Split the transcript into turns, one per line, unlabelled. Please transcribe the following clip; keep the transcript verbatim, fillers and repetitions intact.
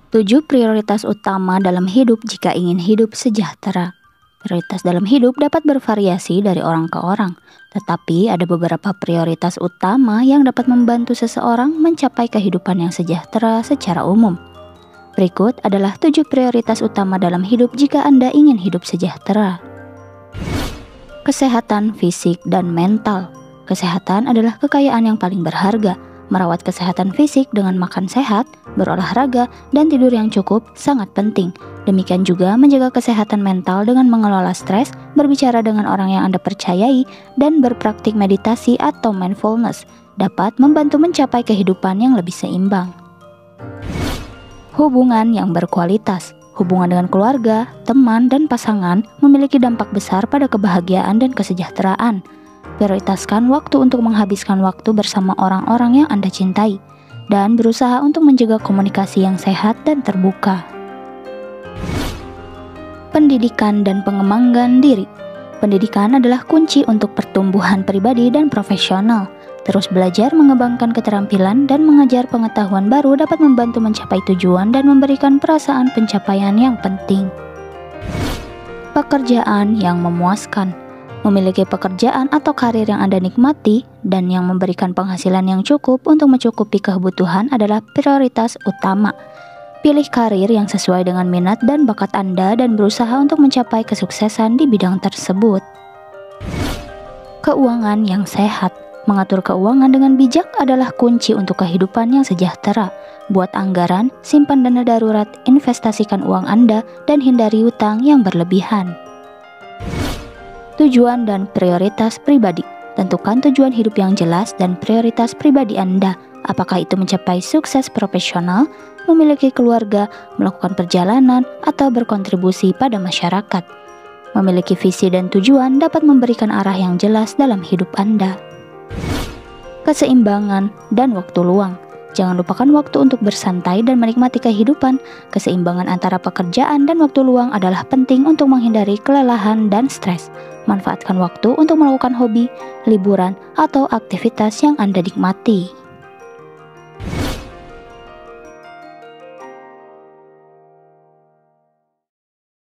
Tujuh prioritas utama dalam hidup jika ingin hidup sejahtera. Prioritas dalam hidup dapat bervariasi dari orang ke orang, tetapi ada beberapa prioritas utama yang dapat membantu seseorang mencapai kehidupan yang sejahtera secara umum. Berikut adalah tujuh prioritas utama dalam hidup jika Anda ingin hidup sejahtera. Kesehatan fisik dan mental. Kesehatan adalah kekayaan yang paling berharga. Merawat kesehatan fisik dengan makan sehat, berolahraga, dan tidur yang cukup sangat penting. Demikian juga menjaga kesehatan mental dengan mengelola stres, berbicara dengan orang yang Anda percayai, dan berpraktik meditasi atau mindfulness dapat membantu mencapai kehidupan yang lebih seimbang. Hubungan yang berkualitas. Hubungan dengan keluarga, teman, dan pasangan memiliki dampak besar pada kebahagiaan dan kesejahteraan. Prioritaskan waktu untuk menghabiskan waktu bersama orang-orang yang Anda cintai, dan berusaha untuk menjaga komunikasi yang sehat dan terbuka. Pendidikan dan pengembangan diri. Pendidikan adalah kunci untuk pertumbuhan pribadi dan profesional. Terus belajar mengembangkan keterampilan dan mengajar pengetahuan baru dapat membantu mencapai tujuan dan memberikan perasaan pencapaian yang penting. Pekerjaan yang memuaskan. Memiliki pekerjaan atau karir yang Anda nikmati dan yang memberikan penghasilan yang cukup untuk mencukupi kebutuhan adalah prioritas utama. Pilih karir yang sesuai dengan minat dan bakat Anda dan berusaha untuk mencapai kesuksesan di bidang tersebut. Keuangan yang sehat. Mengatur keuangan dengan bijak adalah kunci untuk kehidupan yang sejahtera. Buat anggaran, simpan dana darurat, investasikan uang Anda, dan hindari hutang yang berlebihan. Tujuan dan prioritas pribadi. Tentukan tujuan hidup yang jelas dan prioritas pribadi Anda. Apakah itu mencapai sukses profesional, memiliki keluarga, melakukan perjalanan, atau berkontribusi pada masyarakat. Memiliki visi dan tujuan dapat memberikan arah yang jelas dalam hidup Anda. Keseimbangan dan waktu luang. Jangan lupakan waktu untuk bersantai dan menikmati kehidupan. Keseimbangan antara pekerjaan dan waktu luang adalah penting untuk menghindari kelelahan dan stres. Manfaatkan waktu untuk melakukan hobi, liburan, atau aktivitas yang Anda nikmati.